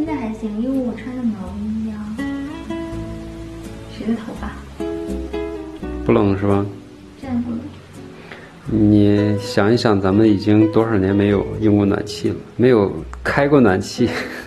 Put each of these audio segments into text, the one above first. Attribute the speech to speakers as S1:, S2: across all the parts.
S1: 现在还行，因为我穿的毛衣呀。谁的头发？
S2: 不冷是吧？
S1: 这样不冷。
S2: 你想一想，咱们已经多少年没有用过暖气了，没有开过暖气。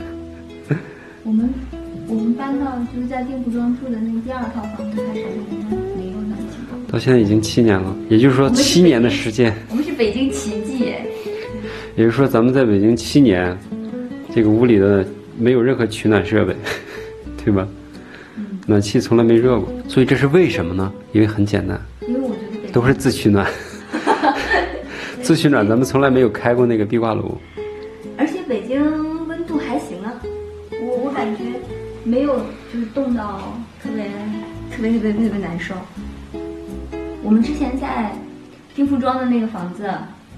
S1: 我们搬到就是在定福庄住的那第2套房子开始就没有暖气了。
S2: 到现在已经7年了，也就是说7年的时间。
S1: 我们是北京奇迹哎。
S2: 也就是说，咱们在北京7年，这个屋里的没有任何取暖设备，对吧？暖气从来没热过，所以这是为什么呢？因为很简单，
S1: 因为我觉得
S2: 都是自取暖。自取暖，咱们从来没有开过那个壁挂炉。
S1: 而且北京温度还行啊，我感觉没有就是冻到特别难受。我们之前在定福庄的那个房子，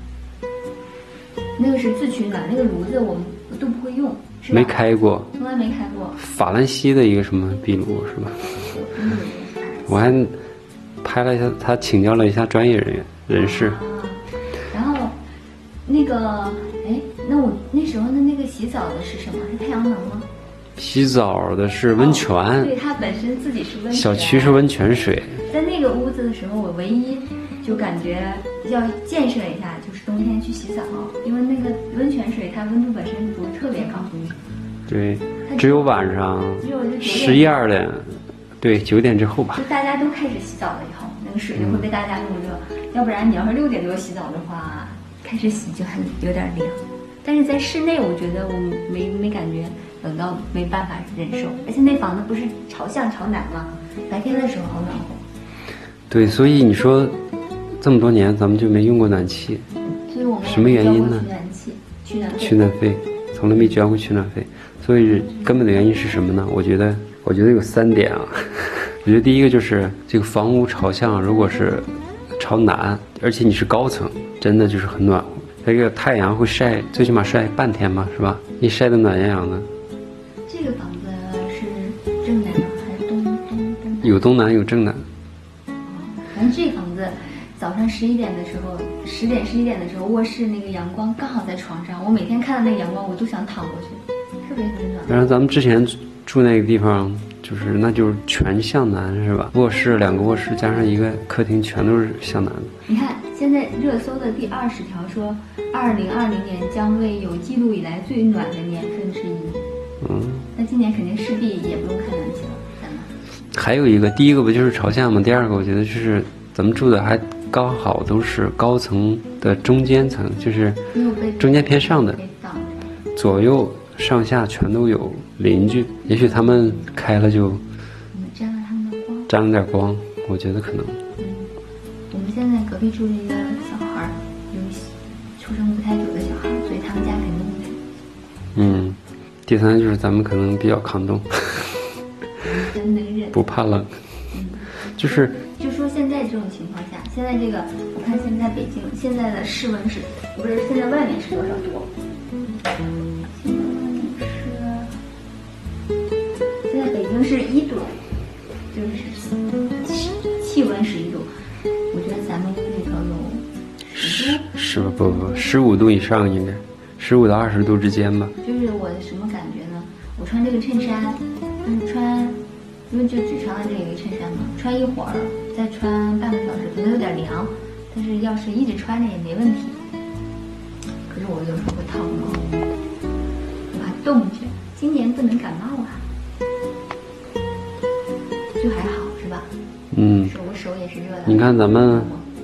S1: 那个是自取暖，那个炉子我们都不会用，是吧？
S2: 没开过，
S1: 从来没开过。
S2: 法兰西的一个什么壁炉是吧？我还拍了一下，他请教了一下专业人士。
S1: 然后那个，哎，那我那时候的那个洗澡的是什么？是太阳能吗？
S2: 洗澡的是温泉，
S1: 对，它本身自己是温泉。
S2: 小区是温泉水。
S1: 在那个屋子的时候，我唯一就感觉要建设一下，就是冬天去洗澡，因为那个温泉水它温度本身不是特别高。
S2: 对，只有晚上11、2点，对9点之后吧。
S1: 就大家都开始洗澡了以后，那个水就会被大家弄热。要不然你要是6点多洗澡的话，开始洗就有点凉。但是在室内，我觉得我没感觉冷到没办法忍受，而且那房子不是朝向朝南吗？白天的时候好暖和。
S2: 对，所以你说这么多年咱们就没用过暖气，
S1: 所以我们
S2: 什么原因呢？取暖费，从来没交过取暖费。所以根本的原因是什么呢？我觉得有3点啊。我觉得第一个就是这个房屋朝向，如果是朝南，而且你是高层，真的就是很暖和。这个太阳会晒，最起码晒半天嘛，是吧？你晒得暖洋洋的。
S1: 这个房子是正南还是东？
S2: 有东南有正南。
S1: 反正这个房子早上10点的时候，10点11点的时候，卧室那个阳光刚好在床上，我每天看到那个阳光，我都想躺过去，特别暖。
S2: 然后咱们之前住那个地方，那就是全向南，是吧？卧室2个卧室加上一个客厅，全都是向南的。
S1: 你看现在热搜的第20条说，2020年将为有记录以来最暖的年份之一。那今年肯定势必也不用开暖气了，咱们。
S2: 还有一个，第一个不就是朝向吗？第2个我觉得就是咱们住的还刚好都是高层的中间层，就是中间偏上的，左右上下全都有邻居，也许他们开了就
S1: 沾了他们的光，
S2: 沾了点光，我觉得可能。
S1: 我们现在隔壁住了一个小孩，就是出生不太久的小孩，所以他们家肯定会。
S2: 第3就是咱们可能比较抗冻，
S1: 真能忍，
S2: 不怕冷。就
S1: 说现在这种情况下，现在这个我看现在北京现在的室温是，不是现在外面是多少度？现在北京是1度，就是气温11度。我觉得咱们屋里头有10度
S2: ，15度以上应该，15到20度之间吧。
S1: 就是我什么感觉呢？我穿这个衬衫，因为就只穿了这个衬衫嘛，穿一会儿再穿半个小时，可能有点凉，但是要是一直穿着也没问题。可是我有时候会烫毛，我怕冻着。今年不能感冒啊，就还好是吧？我手也是热的。
S2: 你看咱们，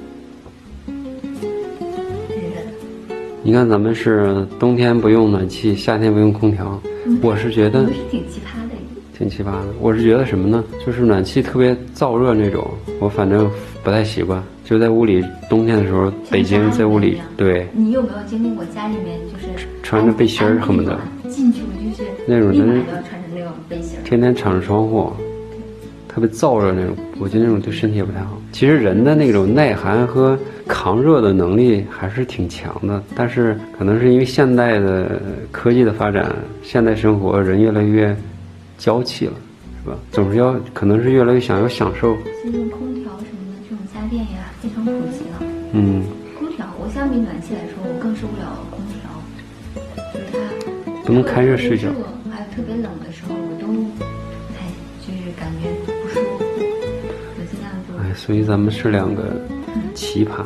S2: 你看咱们是冬天不用暖气，夏天不用空调。我是觉得
S1: 我们是挺奇葩的。
S2: 挺奇葩的，我是觉得什么呢？就是暖气特别燥热那种，我反正不太习惯。就在屋里，冬天的时候，北京在屋里，对。
S1: 你有没有经历过家里面就是
S2: 穿着背心儿恨不得
S1: 进去，就是
S2: 那种
S1: 真是穿着那种背心儿，
S2: 天天敞着窗户，特别燥热那种，我觉得那种对身体也不太好。其实人的那种耐寒和抗热的能力还是挺强的，但是可能是因为现代的科技的发展，现代生活人越来越娇气了，是吧？总是可能是越来越想要享受。
S1: 其实用空调什么的这种家电也非常普及了。空调，我相比暖气来说，我更受不了空调，就是它
S2: 不能开热睡觉，
S1: 还特别冷的时候，我都就是感觉不舒服，我尽量就。
S2: 哎，所以咱们是两个奇葩。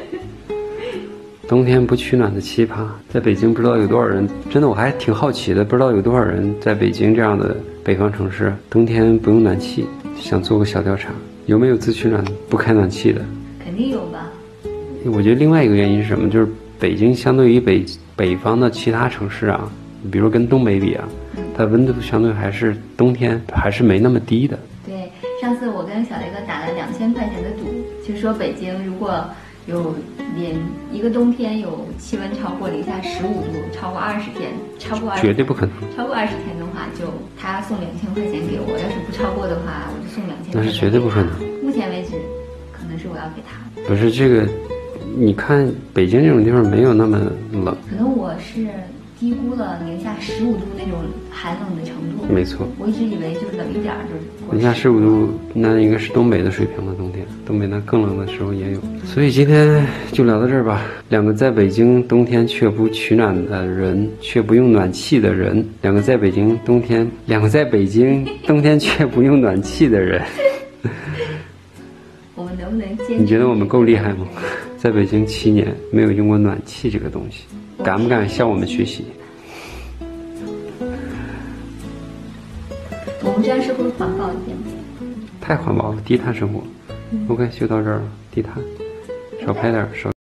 S2: 冬天不取暖的奇葩，在北京不知道有多少人，真的我还挺好奇的，不知道有多少人在北京这样的北方城市，冬天不用暖气，想做个小调查，有没有自取暖不开暖气的？
S1: 肯定有吧。
S2: 我觉得另外一个原因是什么？就是北京相对于北方的其他城市啊，比如跟东北比啊，它温度相对还是冬天还是没那么低的。
S1: 对，上次我跟小雷哥打了2000块钱的赌，就说北京如果有一个冬天有气温超过零下15度，超过20天，
S2: 绝对不可能。
S1: 超过20天的话，就他送2000块钱给我；要是不超过的话，我就送2000块钱。
S2: 那是绝对不可能。
S1: 目前为止，可能是我要给他。
S2: 不是这个，你看北京这种地方没有那么冷。
S1: 可能我是低估了零下15度那种寒冷的程度。
S2: 没错，
S1: 我一直以为就是冷一点就。
S2: 零下15度，那应该是东北的水平了。冬天，东北那更冷的时候也有。所以今天就聊到这儿吧。两个在北京冬天却不取暖的人，却不用暖气的人，两个在北京冬天却不用暖气的人。
S1: 我们能不能坚持？
S2: 你觉得我们够厉害吗？在北京7年没有用过暖气这个东西，敢不敢向我们学习？
S1: 我们这样是会环保一点吗？
S2: 太环保了，低碳生活。OK，就到这儿了，低碳，少拍点，少。